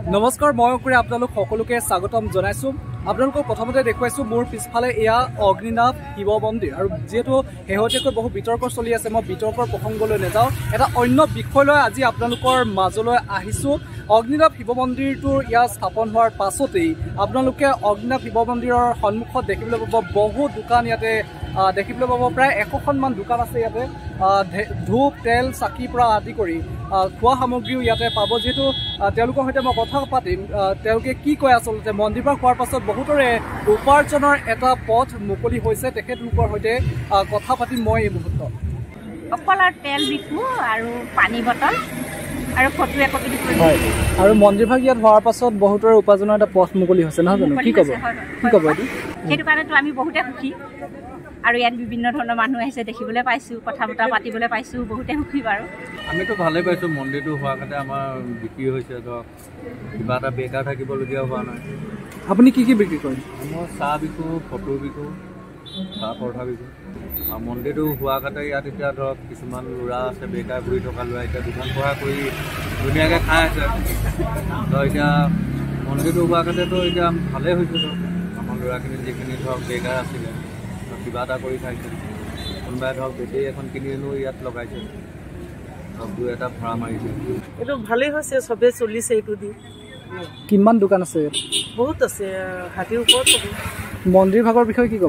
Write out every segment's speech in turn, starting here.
নমস্কাৰ মই কৰি আপোনালোক সকলোকে স্বাগতম জনাইছো। আপোনালোকক প্ৰথমতে দেখুৱাইছো মোৰ পিছফালে এয়া অগ্নিনাভ শিৱ মন্দিৰ আৰু যেহেতু শেহতীয়াকৈ বহু বিতৰ্ক চলি আছে মই বিতৰ্কৰ প্ৰসংগলৈ নাযাওঁ এটা অন্য বিষয়লৈ আজি আপোনালোকৰ মাজলৈ আহিছো। অগ্নিনাভ শিৱ মন্দিৰটোৰ ইয়াত স্থাপন হোৱাৰ পাছতেই আপোনালোকে অগ্নিনাভ শিৱ মন্দিৰৰ সন্মুখত দেখিবলৈ পাব বহু দোকান ইয়াতে দেখিবলৈ পাব প্ৰায় 100খনমান দোকান আছে ইয়াতে ধূপ তেল চাকিৰ পৰা আদি কৰি খোৱা সামগ্ৰীও ইয়াতে পাব। যেহেতু তেওঁলোকৰ সৈতে মই কথা পাতিম তেওঁলোকে কি কয় আচলতে মন্দিৰভাগ হোৱাৰ পাছত বহুতৰে উপাৰ্জনৰ এটা পথ মুকলি হৈছে তেখেতলোকৰ সৈতে কথা পাতিম মই এই মুহূৰ্তত। অকল তেল বিকো আৰু পানী বটল আৰু ফটো একপি দিছো আৰু মন্দিৰভাগ ইয়াত হোৱাৰ পাছত বহুতৰে উপাৰ্জনৰ এটা পথ মুকলি হৈছে নহয় জানো কি ক'ব সেইটো কাৰণেতো আমি বহুতে সুখী আৰু ইয়াত বিভিন্ন ধৰণৰ মানুহ আহিছে দেখিবলৈ পাইছো কথা বতৰা পাতিবলৈ পাইছো বহুতে সুখী বাৰু। আমিতো ভালেই পাইছোঁ মন্দিৰটো হোৱাৰ কাৰণে আমাৰ বিক্ৰী হৈছে ধৰক কিবা এটা বেকাৰ থাকিবলগীয়া হোৱা নাই। আপুনি কি বিক্ৰী কৰে? মই চাহ বিকোঁ ফটো বিকোঁ চাহ পৰঠা বিকোঁ আৰু মন্দিৰটো হোৱাৰ কাৰণে ইয়াত এতিয়া ধৰক কিছুমান ল'ৰা আছে বেকাৰ ঘূৰি থকা ল'ৰা এতিয়া দোকান পঢ়া কৰি ধুনীয়াকৈ খাই আছে তো এতিয়া মন্দিৰটো হোৱাৰ কাৰণেতো এতিয়া ভালেই হৈছে ধৰক আমাৰ ল'ৰাখিনি যিখিনি ধৰক বেকাৰ আছিলে কিবা এটা কৰি খাইছে কোনোবাই ধৰক বেটেৰী এখন কিনি আনো ইয়াত লগাইছে ধৰক দুই এটা ভাড়া মাৰিছে এইটো ভালেই হৈছে চবেই চলিছে এইটো দি। কিমান দোকান আছে ইয়াত? বহুত আছে হাতীৰ ওপৰত হ'ব। মন্দিৰ ভাগৰ বিষয়ে কি ক'ব?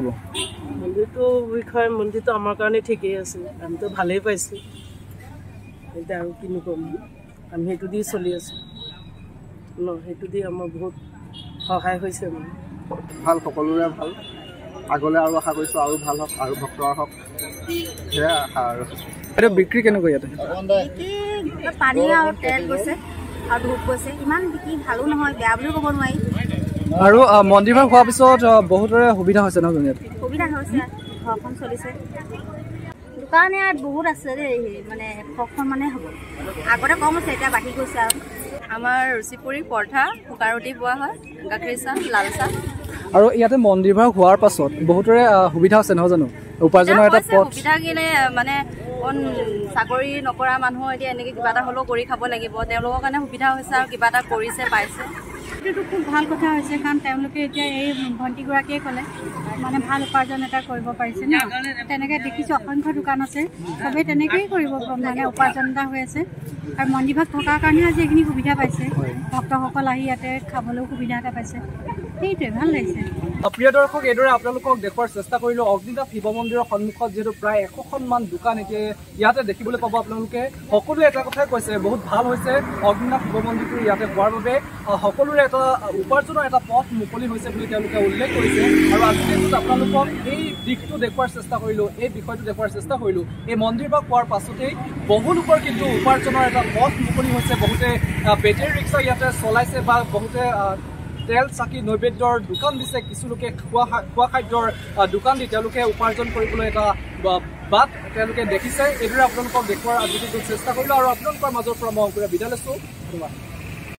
মন্দিৰটো আমাৰ কাৰণে ঠিকেই আছে আমিতো ভালেই পাইছোঁ এতিয়া আৰু কিনো ক'ম আমি সেইটো দি চলি আছোঁ সেইটো দি আমাৰ বহুত সহায় হৈছে মানে ভাল সকলোৰে ভাল আগলৈ আৰু আশা কৰিছোঁ আৰু ভাল হওক আৰু ভক্ত হওক সেয়াই আশা আৰু। এতিয়া বিক্ৰী কেনেকৈ ইয়াতে? পানী আৰু তেল গৈছে আৰু ধূপ গৈছে ইমান বিক্ৰী ভালো নহয় বেয়া বুলিও ক'ব নোৱাৰি আৰু মন্দিৰভাগ হোৱাৰ পিছত বহুতৰে সুবিধা হৈছে নহয় ইয়াত? সুবিধা হৈছে ঘৰখন চলিছে দোকান ইয়াত বহুত আছে দেই মানে 100খন মানে হ'ব আগতে কম আছে এতিয়া বাঢ়ি গৈছে আৰু আমাৰ ৰুচিপুৰী পৰঠা শুকা ৰুটি পোৱা হয় গাখীৰ চাহ লাল চাহ আৰু ইয়াতে মন্দিৰভাগ হোৱাৰ পাছত বহুতৰে সুবিধা আছে নহয় জানো উপাৰ্জনৰ এটা পথ? সুবিধা কিনে মানে চাকৰি নকৰা মানুহৰ এতিয়া এনেকৈ কিবা এটা হ'লেও কৰি খাব লাগিব তেওঁলোকৰ কাৰণে সুবিধা হৈছে আৰু কিবা এটা কৰিছে পাইছে এইটো খুব ভাল কথা হৈছে কাৰণ তেওঁলোকে এতিয়া এই ভণ্টিগৰাকীয়ে ক'লে মানে ভাল উপাৰ্জন এটা কৰিব পাৰিছে ন তেনেকৈ দেখিছোঁ অসংখ্য দোকান আছে চবেই তেনেকৈয়ে কৰিব মানে উপাৰ্জন এটা হৈ আছে আৰু মন্দিৰভাগ থকাৰ কাৰণে আজি এইখিনি সুবিধা পাইছে ভক্তসকল আহি ইয়াতে খাবলৈও সুবিধা এটা পাইছে সেইটোৱে ভাল লাগিছে। প্ৰিয় দৰ্শক এইদৰে আপোনালোকক দেখুৱাৰ চেষ্টা কৰিলোঁ অগ্নিনাভ শিৱ মন্দিৰৰ সন্মুখত যিহেতু প্ৰায় 100খনমান দোকান এতিয়া ইয়াতে দেখিবলৈ পাব আপোনালোকে সকলোৱে এটা কথাই কৈছে বহুত ভাল হৈছে অগ্নিনাভ শিৱ মন্দিৰটো ইয়াতে হোৱাৰ বাবে সকলোৰে এটা উপাৰ্জনৰ এটা পথ মুকলি হৈছে বুলি তেওঁলোকে উল্লেখ কৰিছে আৰু আজি দিনটোত আপোনালোকক এই দিশটো দেখুৱাৰ চেষ্টা কৰিলোঁ এই বিষয়টো দেখুৱাৰ চেষ্টা কৰিলোঁ এই মন্দিৰভাগ হোৱাৰ পাছতেই বহু লোকৰ কিন্তু উপাৰ্জনৰ এটা পথ মুকলি হৈছে বহুতে বেটেৰী ৰিক্সা ইয়াতে চলাইছে বা বহুতে তেল চাকি নৈবেদ্যৰ দোকান দিছে কিছু লোকে খোৱা খাদ্যৰ দোকান দি তেওঁলোকে উপাৰ্জন কৰিবলৈ এটা বাট তেওঁলোকে দেখিছে এইদৰে আপোনালোকক দেখুৱাৰ আজি চেষ্টা কৰিলোঁ আৰু আপোনালোকৰ মাজৰ পৰা মই বিদায় লৈছোঁ। ধন্যবাদ।